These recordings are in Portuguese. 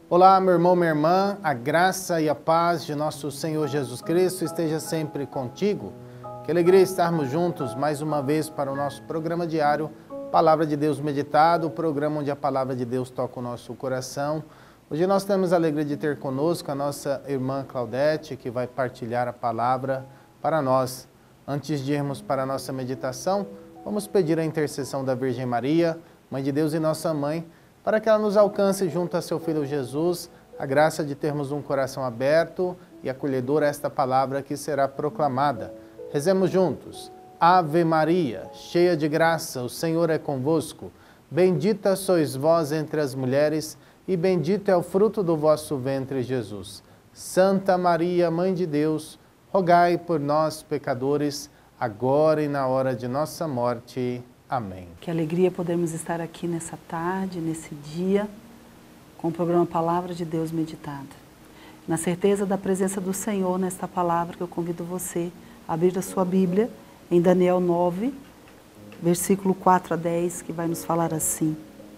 Olá, meu irmão, minha irmã, a graça e a paz de nosso Senhor Jesus Cristo esteja sempre contigo. Que alegria estarmos juntos mais uma vez para o nosso programa diário, Palavra de Deus Meditado, o programa onde a Palavra de Deus toca o nosso coração. Hoje nós temos a alegria de ter conosco a nossa irmã Claudete, que vai partilhar a palavra para nós. Antes de irmos para a nossa meditação, vamos pedir a intercessão da Virgem Maria, Mãe de Deus e nossa Mãe, para que ela nos alcance junto a seu Filho Jesus, a graça de termos um coração aberto e acolhedor a esta palavra que será proclamada. Rezemos juntos. Ave Maria, cheia de graça, o Senhor é convosco. Bendita sois vós entre as mulheres, e bendito é o fruto do vosso ventre, Jesus. Santa Maria, Mãe de Deus, rogai por nós, pecadores, agora e na hora de nossa morte. Amém. Que alegria podermos estar aqui nessa tarde, nesse dia, com o programa Palavra de Deus Meditada. Na certeza da presença do Senhor nesta palavra, que eu convido você a abrir a sua Bíblia em Daniel 9, versículo 4 a 10, que vai nos falar assim: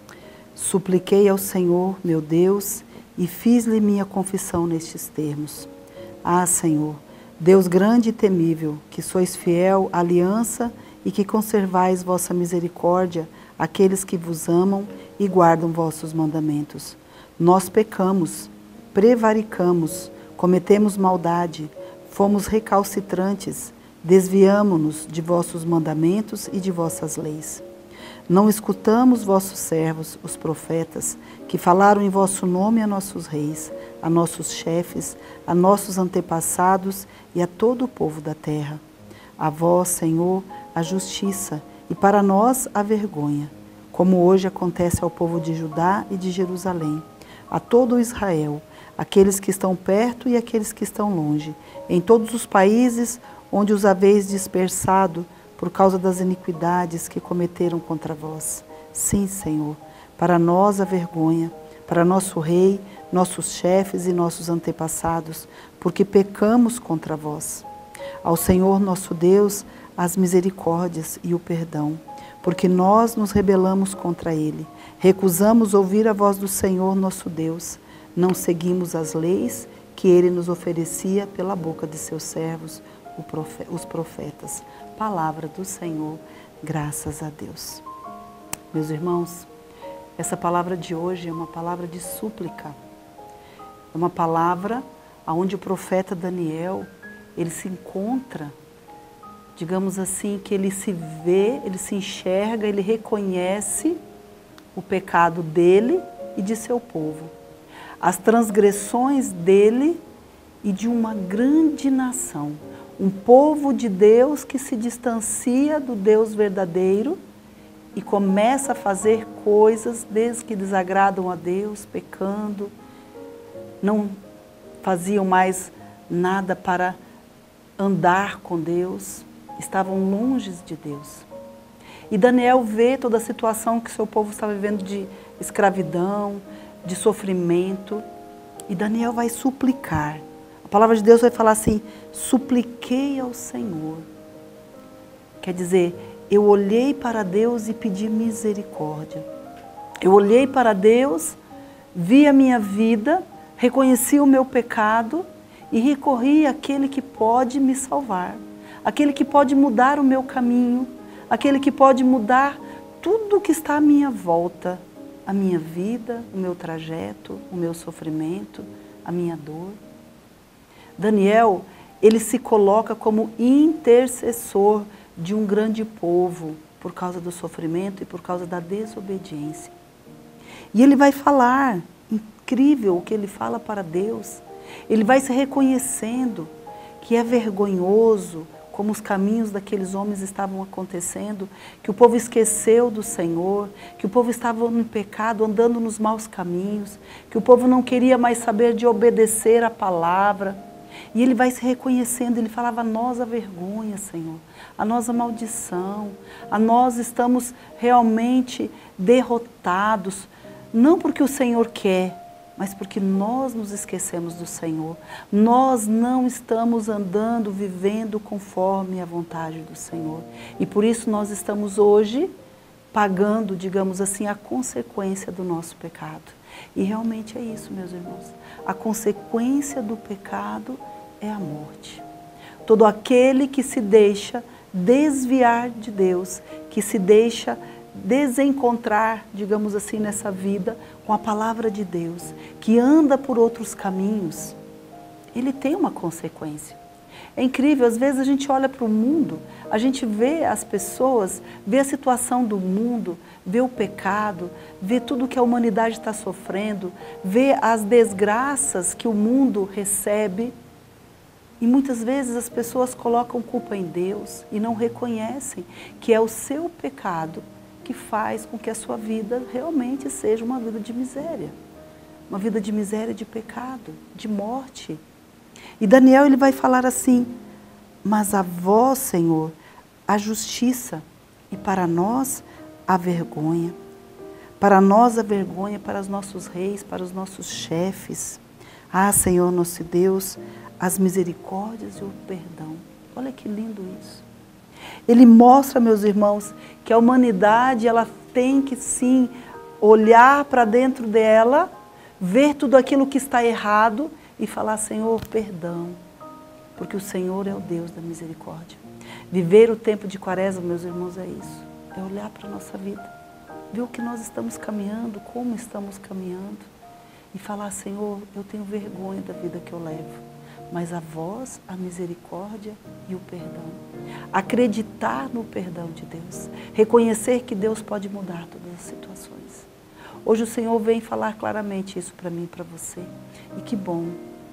Supliquei ao Senhor, meu Deus, e fiz-lhe minha confissão nestes termos. Ah, Senhor, Deus grande e temível, que sois fiel à aliança e que conservais vossa misericórdia àqueles que vos amam e guardam vossos mandamentos. Nós pecamos, prevaricamos, cometemos maldade, fomos recalcitrantes, desviamo-nos de vossos mandamentos e de vossas leis. Não escutamos vossos servos, os profetas, que falaram em vosso nome a nossos reis, a nossos chefes, a nossos antepassados e a todo o povo da terra. A vós, Senhor, a justiça e para nós a vergonha, como hoje acontece ao povo de Judá e de Jerusalém, a todo Israel, aqueles que estão perto e aqueles que estão longe, em todos os países onde os haveis dispersado por causa das iniquidades que cometeram contra vós. Sim, Senhor, para nós a vergonha, para nosso rei, nossos chefes e nossos antepassados, porque pecamos contra vós. Ao Senhor nosso Deus, as misericórdias e o perdão, porque nós nos rebelamos contra Ele, recusamos ouvir a voz do Senhor nosso Deus, não seguimos as leis que Ele nos oferecia pela boca de seus servos, os profetas. Palavra do Senhor, graças a Deus. Meus irmãos, essa palavra de hoje é uma palavra de súplica, é uma palavra onde o profeta Daniel, ele se encontra, digamos assim, que ele se vê, ele se enxerga, ele reconhece o pecado dele e de seu povo, as transgressões dele e de uma grande nação, um povo de Deus que se distancia do Deus verdadeiro e começa a fazer coisas desde que desagradam a Deus, pecando, não faziam mais nada para andar com Deus, estavam longe de Deus. E Daniel vê toda a situação que seu povo estava vivendo de escravidão, de sofrimento, e Daniel vai suplicar. A palavra de Deus vai falar assim: supliquei ao Senhor. Quer dizer, eu olhei para Deus e pedi misericórdia. Eu olhei para Deus, vi a minha vida, reconheci o meu pecado e recorri àquele que pode me salvar, aquele que pode mudar o meu caminho, aquele que pode mudar tudo que está à minha volta, a minha vida, o meu trajeto, o meu sofrimento, a minha dor. Daniel, ele se coloca como intercessor de um grande povo por causa do sofrimento e por causa da desobediência. E ele vai falar, incrível o que ele fala para Deus. Ele vai se reconhecendo que é vergonhoso como os caminhos daqueles homens estavam acontecendo, que o povo esqueceu do Senhor, que o povo estava no pecado, andando nos maus caminhos, que o povo não queria mais saber de obedecer a palavra. E ele vai se reconhecendo, ele falava: a nós a vergonha, Senhor, a nós a maldição, a nós estamos realmente derrotados, não porque o Senhor quer, mas porque nós nos esquecemos do Senhor. Nós não estamos andando, vivendo conforme a vontade do Senhor. E por isso nós estamos hoje pagando, digamos assim, a consequência do nosso pecado. E realmente é isso, meus irmãos. A consequência do pecado é a morte. Todo aquele que se deixa desviar de Deus, que se deixa desencontrar, digamos assim, nessa vida com a palavra de Deus, que anda por outros caminhos, ele tem uma consequência. É incrível, às vezes a gente olha para o mundo, a gente vê as pessoas, vê a situação do mundo, vê o pecado, vê tudo que a humanidade está sofrendo, vê as desgraças que o mundo recebe. E muitas vezes as pessoas colocam culpa em Deus e não reconhecem que é o seu pecado que faz com que a sua vida realmente seja uma vida de miséria. Uma vida de miséria, de pecado, de morte. E Daniel, ele vai falar assim: mas a vós, Senhor, a justiça, e para nós a vergonha. Para nós a vergonha, para os nossos reis, para os nossos chefes. Ah, Senhor nosso Deus, as misericórdias e o perdão. Olha que lindo isso. Ele mostra, meus irmãos, que a humanidade, ela tem que sim olhar para dentro dela, ver tudo aquilo que está errado e falar: Senhor, perdão, porque o Senhor é o Deus da misericórdia. Viver o tempo de Quaresma, meus irmãos, é isso. É olhar para a nossa vida, ver o que nós estamos caminhando, como estamos caminhando e falar: Senhor, eu tenho vergonha da vida que eu levo, mas a vós a misericórdia e o perdão. Acreditar no perdão de Deus, reconhecer que Deus pode mudar todas as situações. Hoje o Senhor vem falar claramente isso para mim e para você. E que bom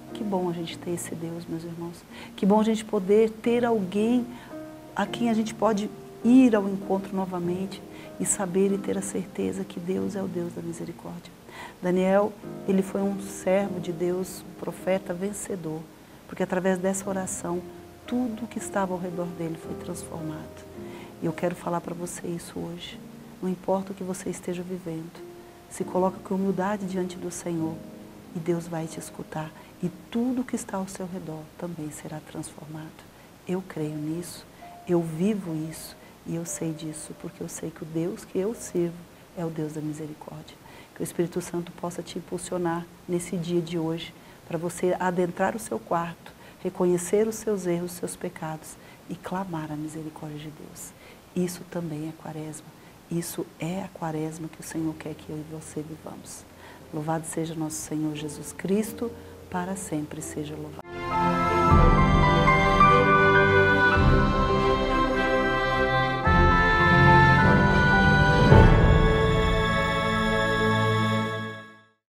a gente ter esse Deus, meus irmãos. Que bom a gente poder ter alguém a quem a gente pode ir ao encontro novamente e saber e ter a certeza que Deus é o Deus da misericórdia. Daniel, ele foi um servo de Deus, um profeta vencedor, porque através dessa oração, tudo que estava ao redor dele foi transformado. E eu quero falar para você isso hoje. Não importa o que você esteja vivendo, se coloca com humildade diante do Senhor e Deus vai te escutar. E tudo que está ao seu redor também será transformado. Eu creio nisso, eu vivo isso e eu sei disso, porque eu sei que o Deus que eu sirvo é o Deus da misericórdia. Que o Espírito Santo possa te impulsionar nesse dia de hoje, para você adentrar o seu quarto, reconhecer os seus erros, os seus pecados e clamar a misericórdia de Deus. Isso também é Quaresma. Isso é a Quaresma que o Senhor quer que eu e você vivamos. Louvado seja nosso Senhor Jesus Cristo, para sempre seja louvado.